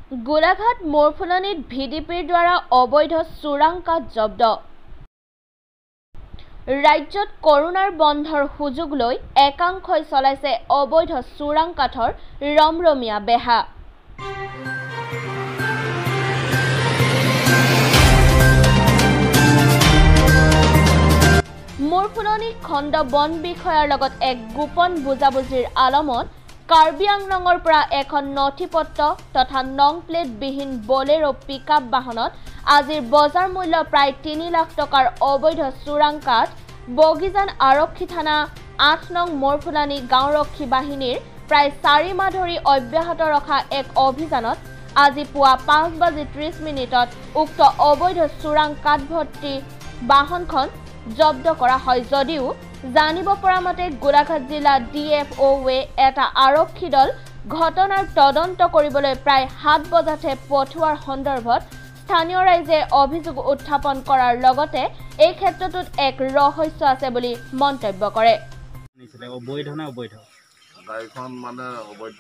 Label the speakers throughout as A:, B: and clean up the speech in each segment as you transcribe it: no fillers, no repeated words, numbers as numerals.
A: গোলাঘাট মোৰফুলনিত ভিডিপিৰ দ্বাৰা অবৈধ চোৰাং কাঠ জব্দ। ৰাজ্যত কৰোনাৰ বন্ধৰ সুযোগ লৈ একাংশই চলাইছে অবৈধ চোৰাং কাঠৰ ৰমৰমীয়া বেহা। মোৰফুলনি খণ্ড বন বিষয়াৰ লগত এক গোপন বুজাবুজিৰ আলমত কাৰ্বি আংলঙৰ পৰা এখন নথিপত্ৰ তথা নং প্লেট বিহীন বলেৰো পিকআপ বাহনত আজিৰ বজাৰ মূল্য প্ৰায় ৩ লাখ টকাৰ অবৈধ চোৰাং কাঠ বগিজান আৰক্ষী থানা ৮ নং মোৰফুলনি গাঁওৰক্ষী বাহিনীৰ প্ৰায় ৪ মাহ ধৰি অব্যাহত ৰখা এক অভিযানত আজি পুৱা ৫:৩০ উক্ত অবৈধ চোৰাং কাঠ ভৰ্তি বাহনখন জব্দ কৰা হয় যদিও জানিব পৰা মতে গোলাঘাট জিলা DFOৱে এটা আৰক্ষী দল ঘটনাৰ তদন্ত কৰিবলৈ প্ৰায় ৭ বজাতে পঠোৱাৰ সন্দৰ্ভত স্থানীয় ৰাইজে অভিযোগ উত্থাপন কৰাৰ লগতে এই ক্ষেত্ৰটোত এক ৰহস্য আছে বুলি মন্তব্য কৰে।
B: অবৈধ না অবৈধ
C: গাড়ীখন মানে অবৈধ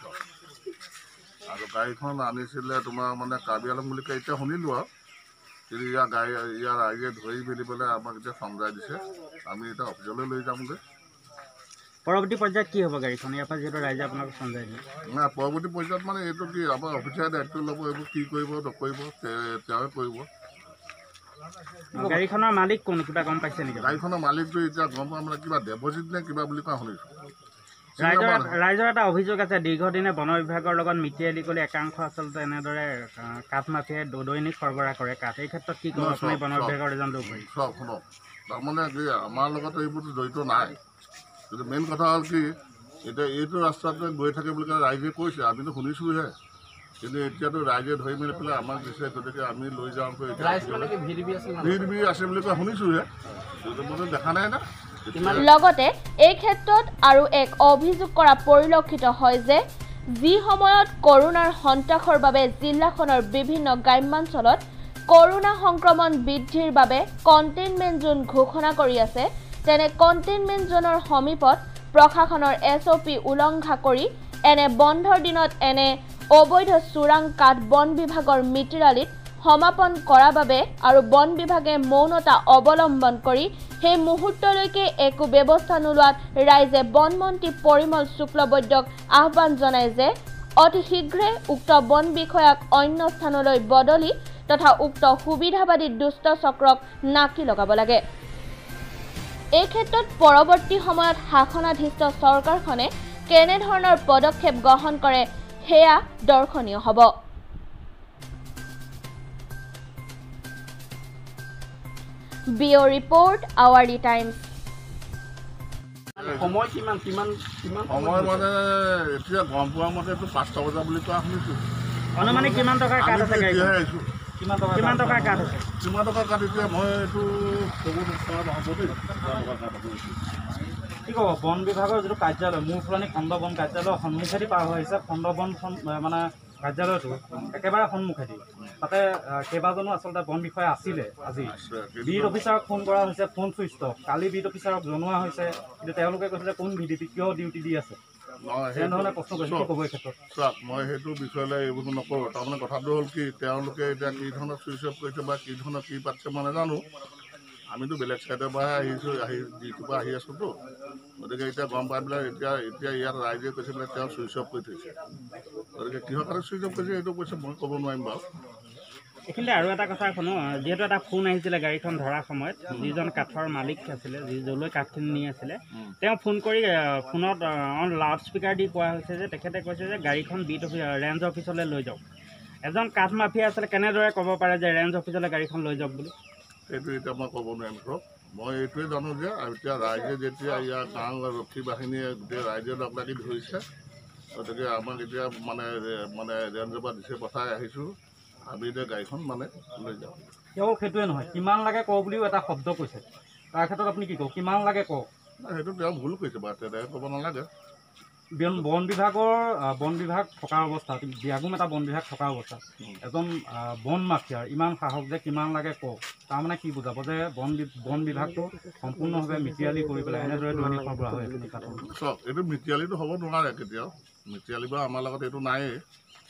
C: আৰু গাড়ীখন আনিছিলে তোমাৰ মানে কাৰ্বি আংলং বুলি কয়। এতিয়া শুনিলোঁ আৰু কিন্তু ইয়াৰ ৰাইজে ধৰি মেলি পেলাই আমাক এতিয়া চমজাই দিছে। আমি এতিয়া অফিচলৈ লৈ যামগৈ।
B: পৰৱৰ্তী পৰ্যায়ত কি হ'ব গাড়ীখন ইয়াৰ পৰা যিহেতু ৰাইজে আপোনাক চমজাই দিয়ে?
C: নাই, পৰৱৰ্তী পৰ্যায়ত মানে এইটো কি আমাৰ অফিচাৰে দায়িত্ব ল'ব। এইবোৰ কি কৰিব নকৰিব তেওঁৱে কৰিব।
B: গাড়ীখনৰ মালিক কোন কিবা গম পাইছে নেকি?
C: গাড়ীখনৰ মালিকটো এতিয়া গম পোৱা মানে কিবা দেৱজিৎ নে কিবা বুলি কোৱা শুনিছোঁ।
B: ৰাইজৰ এটা অভিযোগ আছে দীৰ্ঘদিনে বন বিভাগৰ লগত মিতিৰালি কৰি একাংশ আচলতে এনেদৰে কাঠ মাফিয়াই দৈনিক সৰবৰাহ কৰে কাঠ। এই ক্ষেত্ৰত কি ক'ব আপুনি বন বিভাগৰ এজন লোক?
C: শুনক, তাৰমানে কি আমাৰ লগত এইবোৰতো জড়িত নাই। কিন্তু মেইন কথা হ'ল কি এতিয়া এইটো ৰাস্তাতে গৈ থাকে বুলি ৰাইজে কৈছে, আমিতো শুনিছোঁহে। কিন্তু এতিয়াতো ৰাইজে ধৰি মেলি পেলাই আমাক দিছে, গতিকে আমি লৈ যাওঁগৈ। ভিডিপি আছে বুলি কোৱা শুনিছোঁহে, কিন্তু দেখা নাই না।
A: লগতে এই ক্ষেত্ৰত আৰু এক অভিযোগ কৰা পৰিলক্ষিত হয় যে যি সময়ত কৰোনাৰ সন্ত্ৰাসৰ বাবে জিলাখনৰ বিভিন্ন গ্ৰাম্যাঞ্চলত কৰোনা সংক্ৰমণ বৃদ্ধিৰ বাবে কণ্টেইনমেণ্ট জোন ঘোষণা কৰি আছে, তেনে কণ্টেইনমেণ্ট জোনৰ সমীপত প্ৰশাসনৰ SOP উলংঘা কৰি এনে বন্ধৰ দিনত এনে অবৈধ চোৰাং কাঠ বন বিভাগৰ মিতিৰালিত সমাপন কৰাৰ বাবে আৰু বন বিভাগে মৌনতা অৱলম্বন কৰি সেই মুহূৰ্তলৈকে একো ব্যৱস্থা নোলোৱাত ৰাইজে বন মন্ত্ৰী পৰিমল শুক্লবৈদ্যক আহ্বান জনায় যে অতি শীঘ্ৰে উক্ত বন বিষয়াক অন্য স্থানলৈ বদলি তথা উক্ত সুবিধাবাদী দুষ্ট চক্ৰক নাকি লগাব লাগে। এই ক্ষেত্ৰত পৰৱৰ্তী সময়ত শাসনাধীষ্ঠ চৰকাৰখনে কেনেধৰণৰ পদক্ষেপ গ্ৰহণ কৰে সেয়া দৰ্শনীয় হ'ব। বিও ৰিপৰ্ট আৱাৰি টাইমছ।
B: সময় কিমান
C: মানে এতিয়া গম পোৱা মতেতো 5টা বজা বুলি কোৱা শুনিছোঁ।
B: অনুমানিক কিমান টকাৰ কাঠ আছে?
C: আহিছোঁ
B: কিমান টকাৰ কাঠ আছে?
C: কিমান টকাৰ কাঠ এতিয়া মই এইটো ক'ব নহ'ব দেই।
B: কি ক'ব বন বিভাগৰ যিটো কাৰ্যালয় মোৰফুলনি খণ্ড বন কাৰ্যালয়ৰ সন্মুখেদি পাৰ হৈ আহিছে। খণ্ড বন মানে কাৰ্যালয়টো একেবাৰে সন্মুখেদি। তাতে কেইবাজনো আচলতে বন বিষয়া আছিলে। আজি বিট অফিচাৰক ফোন কৰা হৈছে, ফোন চুইচ অফ। কালি বিট অফিচাৰক জনোৱা হৈছে, কিন্তু তেওঁলোকে কৈছে যে কোন ভিডিপি কিয় ডিউটি দি আছে তেনেধৰণে প্ৰশ্ন কৰিছে। কি ক'ব এই ক্ষেত্ৰত?
C: চাওক, মই সেইটো বিষয়লৈ এইবোৰ নকৰোঁ। তাৰমানে কথাটো হ'ল কি তেওঁলোকে এতিয়া কি ধৰণৰ চুইচ অফ কৰিছে বা কি ধৰণৰ কি পাতিছে মই নাজানো। আমিতো বেলেগ ছাইডৰ পৰাহে আহিছোঁ, ডিউটিৰ পৰা আহি আছোঁতো। গতিকে এতিয়া গম পাই পেলাই এতিয়া ইয়াত ৰাইজে কৈছে বোলে তেওঁ চুইচ অফ কৰি থৈছে। গতিকে কিহৰ কাৰণে চুইচ অফ কৰিছে সেইটো কৈছে মই ক'ব নোৱাৰিম বাৰু।
B: এইখিনিতে আৰু এটা কথা শুনো, যিহেতু এটা ফোন আহিছিলে গাড়ীখন ধৰাৰ সময়ত, যিজন কাঠৰ মালিক আছিলে, য'লৈ কাঠখিনি নি আছিলে, তেওঁ ফোন কৰি ফোনত লাউড স্পীকাৰ দি কোৱা হৈছে যে তেখেতে কৈছে যে গাড়ীখন বিট ৰেঞ্জ অফিচলৈ লৈ যাওক। এজন কাঠ মাফিয়া আছিলে, কেনেদৰে ক'ব পাৰে যে ৰেঞ্জ অফিচলৈ গাড়ীখন লৈ যাওক বুলি?
C: সেইটো এতিয়া মই ক'ব নোৱাৰিম ধৰক। মই এইটোৱে জানো যে এতিয়া ৰাইজে যেতিয়া ইয়াৰ গাঁও আৰক্ষী বাহিনীয়ে গোটেই ৰাইজে লগ লাগি ধৰিছে, গতিকে আমাক এতিয়া মানে ৰেঞ্জৰ পৰা দিছে পঠাই আহিছোঁ। আমি এতিয়া গাড়ীখন মানে লৈ যাওঁ।
B: কেৱল সেইটোৱে নহয়, কিমান লাগে কওঁ বুলিও এটা শব্দ কৈছে। তাৰ ক্ষেত্ৰত আপুনি কি কওক? কিমান লাগে কওক?
C: সেইটো তেওঁ ভুল কৰিছে বাৰু, তেনেকৈ ক'ব নালাগে।
B: বন বিভাগ থকা অৱস্থাত, বিয়াগুম এটা বন বিভাগ থকা অৱস্থাত এজন বন মাফিয়াৰ ইমান সাহস যে কিমান লাগে কওক, তাৰমানে কি বুজাব যে বন বিভাগটো সম্পূৰ্ণভাৱে মিতিৰালি কৰি পেলাই এনেদৰে দৈনিক সৰবৰাহ হৈ আছে?
C: চাওক, এইটো মিতিৰালিটো হ'ব নোৱাৰে কেতিয়াও। মিতিৰালি বা আমাৰ লগত এইটো নায়েই।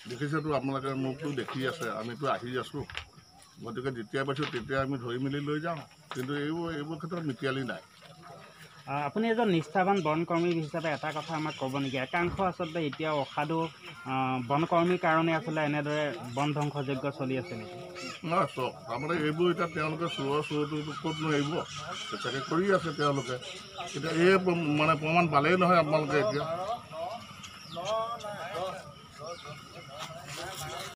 C: দেখিছেতো আপোনালোকে মোকতো দেখি আছে, আমিতো আহি আছোঁ, গতিকে যেতিয়া পাইছোঁ তেতিয়া আমি ধৰি মেলি লৈ যাওঁ, কিন্তু এইবোৰ ক্ষেত্ৰত মিতিয়ালি নাই।
B: আপুনি এজন নিষ্ঠাৱান বনকৰ্মী হিচাপে এটা কথা আমাক ক'ব নেকি? একাংশ আচলতে এতিয়াও অসাধু বনকৰ্মীৰ কাৰণে আচলতে এনেদৰে বন ধ্বংসযজ্ঞ চলি আছে নেকি?
C: নহয় চক, তাৰমানে এইবোৰ এতিয়া তেওঁলোকে চোৰটো ক'তনো এৰিব, চাগে কৰি আছে তেওঁলোকে। এতিয়া এই মানে প্ৰমাণ পালেই নহয় আপোনালোকে এতিয়া।